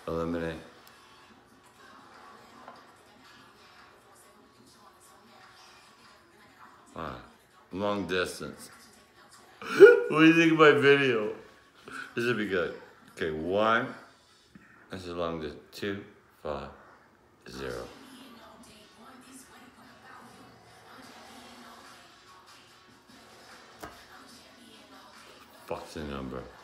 eliminate. Alright, long distance. What do you think of my video? This would be good. Okay, 1. This is long distance. 2, 5, 0. Fuck's the number.